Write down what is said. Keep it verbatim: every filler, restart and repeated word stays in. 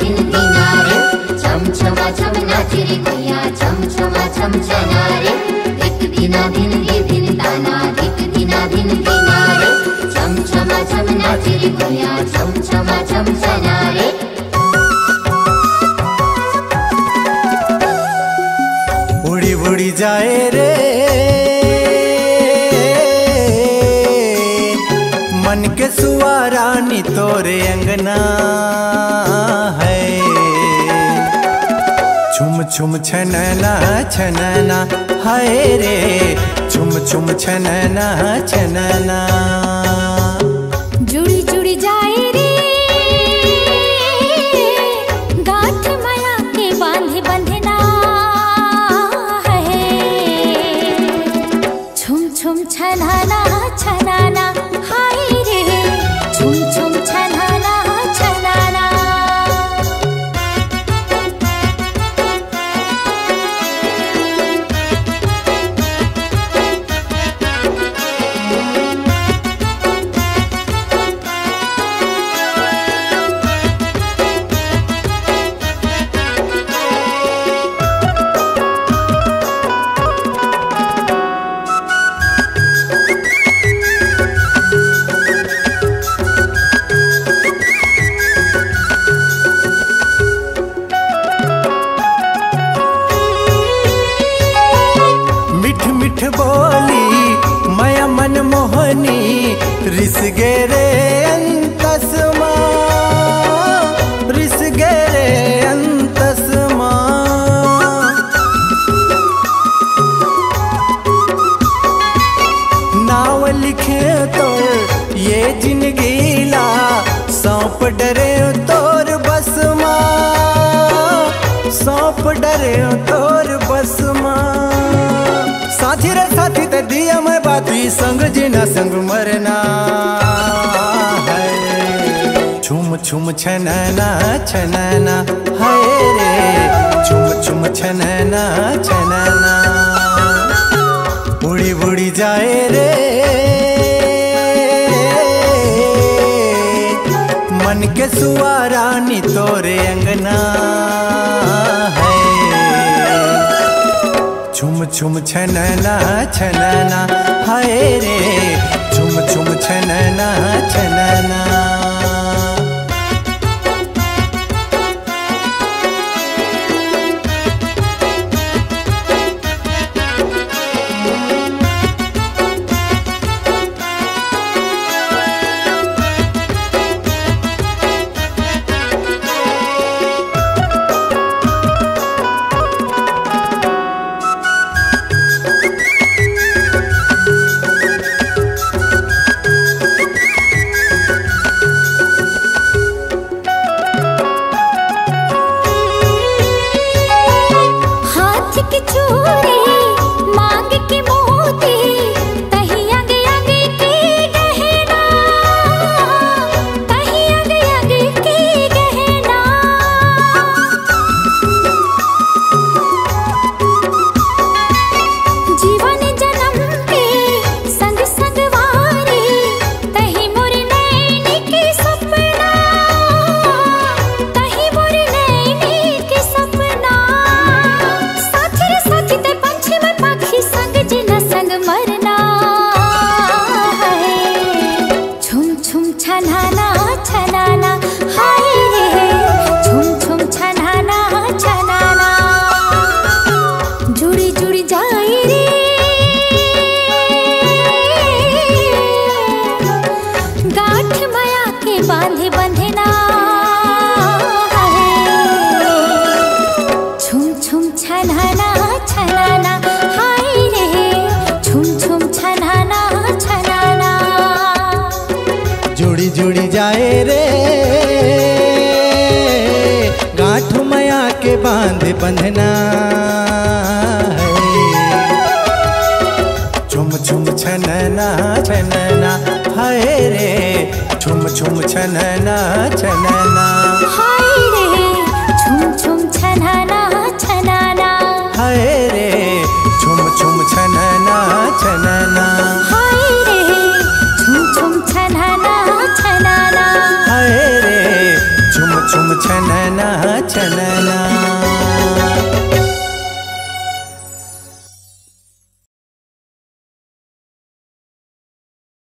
दिन दिना रे छम छमा छम नाचे रे मैया छम छमा छम छना रे एक दिना दिन ये दिन ताना एक दिना दिन दिना रे छम छमा छम नाचे रे मैया छम छमा छम छना रे उड़ी उड़ी जाए रे मन के सुवारानी तोरे अंगना है छुम छुम छनना छनना हाय रे छुम छुम छनना छनना जुड़ी जुड़ी जाए रे गांठ माया के बांधे बंधना है छुम छुम छनाना छनाना हाय रे छुम छुम छनाना छनाना मिठ बोली माया मन मोहनी रिस गेरे अंतसमा रिस गेरे अंतसमा नाव लिखे तो ये जिंदगीला सौंप डरे तोर बसमा सौंप डरे तोर बसमा साथी रे साथी ते दिया मैं बाती संग जीना संग मरना है छुम छुम छनना छनना हाय रे छुम छुम छनना छनना उड़ी उड़ी जाए रे मन के सुवारानी तोरे अंगना है छुम छुम छनना छनना हाय रे छुम छुम छनना छनना बांधे बंधना छुम छुम छनाना छनाना हाय रे छुम छुम छनाना छनाना जुड़ी जुड़ी जाए रे गांठ माया के बांधे बंधना है छुम छुम छनना छनना हाय रे छुम छुम छनना छनना हाय रे छुम छुम छनाना छनाना हाय रे छुम छुम छनना छनना हाय रे छुम छुम छनाना छनाना हाय रे छुम छुम छनना छनना।